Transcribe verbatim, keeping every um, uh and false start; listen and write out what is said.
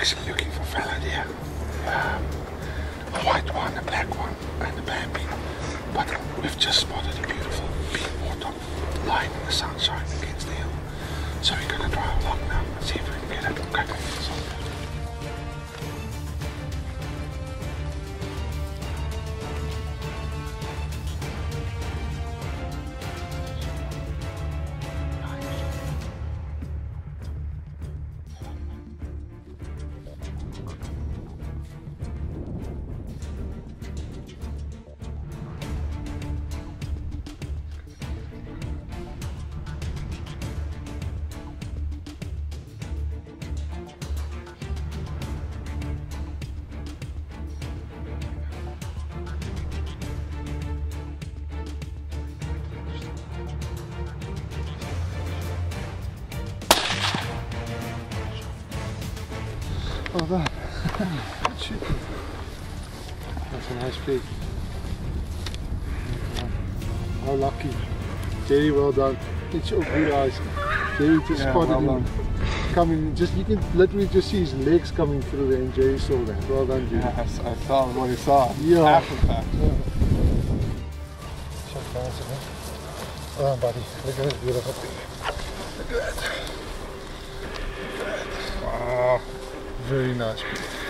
actually looking for fallow deer. Um, a white one, a black one, and a bambi. But we've just spotted a beautiful pink warthog lying in the sunshine against the hill. So we're gonna drive along now and see if we can get it. Okay, so. Well done. Good shooting. That's a nice pig. How lucky. Jerry, well done. It's your good eyes. Jerry just Yeah, spotted well him coming. Just you can literally just see his legs coming through there, and Jerry saw that. Well done, Jerry. Yeah, I, I saw what he saw. Yeah. Half of that. Yeah. Shut down a bit. Oh, buddy, look at this beautiful pig. Look at that. Look at that. Wow. Very nice pig.